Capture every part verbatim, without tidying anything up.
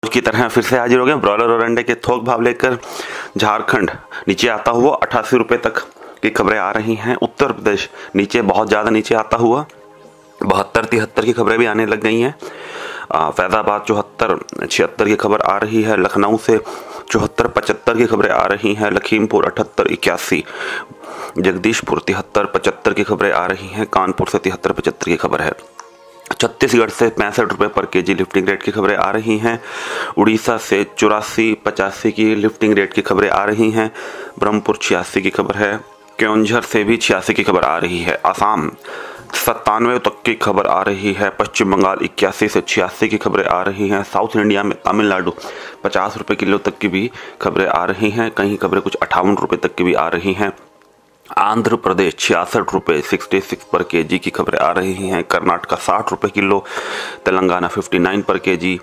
की तरह फिर से हाजिर हो गए ब्रॉयलर और अंडे के थोक भाव लेकर। झारखंड नीचे आता हुआ अट्ठासी रुपये तक की खबरें आ रही हैं। उत्तर प्रदेश नीचे, बहुत ज़्यादा नीचे आता हुआ बहत्तर तिहत्तर की खबरें भी आने लग गई हैं। फैज़ाबाद चौहत्तर छिहत्तर की खबर आ रही है। लखनऊ से चौहत्तर पचहत्तर की खबरें आ रही हैं। लखीमपुर अठहत्तर इक्यासी, जगदीशपुर तिहत्तर पचहत्तर की खबरें आ रही हैं। कानपुर से तिहत्तर पचहत्तर की खबर है। छत्तीसगढ़ से पैंसठ रुपये पर केजी लिफ्टिंग रेट की खबरें आ रही हैं। उड़ीसा से चौरासी पचासी की लिफ्टिंग रेट की खबरें आ रही हैं। ब्रह्मपुर छियासी की खबर है। केओंझर से भी छियासी की खबर आ रही है। आसाम सत्तानवे तक की खबर आ रही है। पश्चिम बंगाल इक्यासी से छियासी की खबरें आ रही हैं। साउथ इंडिया में तमिलनाडु पचास रुपये किलो तक की भी खबरें आ रही हैं। कहीं खबरें कुछ अट्ठावन रुपये तक की भी आ रही हैं। आंध्र प्रदेश छियासठ रुपये सिक्सटी सिक्स पर केजी की खबरें आ रही हैं। कर्नाटका साठ रुपये किलो, Telangana fifty nine per KG,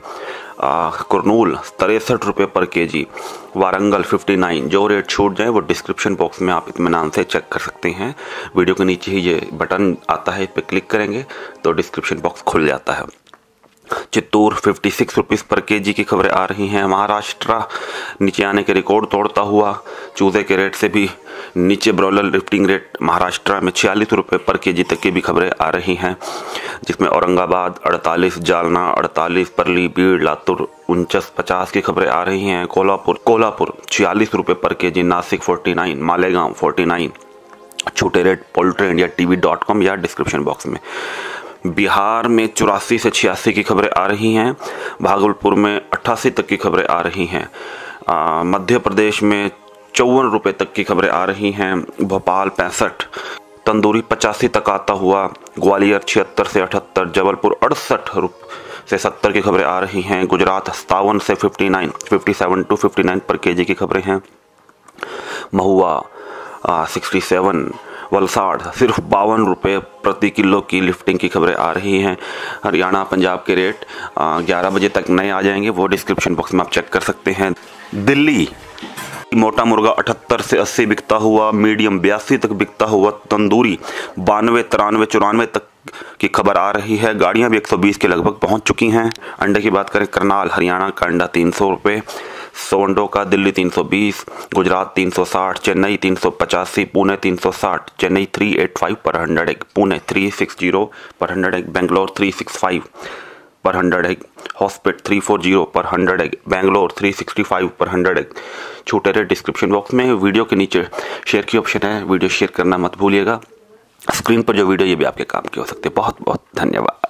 Kurnool तिरसठ रुपये per KG, Warangal fifty nine. जो रेट छूट जाए वो डिस्क्रिप्शन बॉक्स में आप इत्मीनान से चेक कर सकते हैं। वीडियो के नीचे ही ये बटन आता है, इस पर क्लिक करेंगे तो डिस्क्रिप्शन बॉक्स खुल जाता है। Chittoor fifty six rupees per KG की खबरें आ रही हैं। महाराष्ट्र नीचे आने के रिकॉर्ड तोड़ता हुआ चूजे के रेट से भी नीचे ब्रॉयलर लिफ्टिंग रेट महाराष्ट्र में छियालीस रुपये पर केजी तक की भी खबरें आ रही हैं, जिसमें औरंगाबाद अड़तालीस, जालना अड़तालीस, परली, बीड़, लातूर उनचास पचास की खबरें आ रही हैं। कोल्हापुर कोल्हापुर छियालीस रुपये per KG, Nashik forty nine, Malegaon forty nine. छोटे rate poultry India TV dot com या डिस्क्रिप्शन बॉक्स में। बिहार में चौरासी से छियासी की खबरें आ रही हैं। भागलपुर में अट्ठासी तक की खबरें आ रही हैं। मध्य प्रदेश में चौवन रुपये तक की खबरें आ रही हैं। भोपाल पैंसठ, तंदूरी पचासी तक आता हुआ। ग्वालियर छिहत्तर से अठहत्तर, जबलपुर अड़सठ रुपये से सत्तर की खबरें आ रही हैं। गुजरात सत्तावन से fifty nine fifty seven to fifty nine per KG की खबरें हैं। महुआ सिक्सटी सेवन, वलसाड़ सिर्फ बावन रुपये प्रति किलो की लिफ्टिंग की खबरें आ रही हैं। हरियाणा पंजाब के रेट ग्यारह बजे तक नए आ जाएंगे, वो डिस्क्रिप्शन बॉक्स में आप चेक कर सकते हैं। दिल्ली मोटा मुर्गा अठहत्तर से अस्सी बिकता हुआ, मीडियम बयासी तक बिकता हुआ, तंदूरी बानवे तिरानवे चौरानवे तक की खबर आ रही है। गाड़ियाँ भी एक सौ बीस के लगभग पहुँच चुकी हैं। अंडे की बात करें, करनाल हरियाणा का अंडा तीन सौ रुपये, सोंडो का दिल्ली तीन सौ बीस, गुजरात तीन सौ साठ, चेन्नई तीन सौ पचासी, पुणे तीन सौ साठ, चेन्नई तीन सौ पचासी पर हंड्रेड एग, पुणे तीन सौ साठ पर हंड्रेड एग, बेंगलोर तीन सौ पैंसठ पर हंड्रेड एग, हॉस्पिट तीन सौ चालीस पर हंड्रेड एग, बेंगलोर तीन सौ पैंसठ पर हंड्रेड एग। छोटे रेट डिस्क्रिप्शन बॉक्स में। वीडियो के नीचे शेयर की ऑप्शन है, वीडियो शेयर करना मत भूलिएगा। स्क्रीन पर जो वीडियो ये भी आपके काम की हो सकती है। बहुत बहुत धन्यवाद।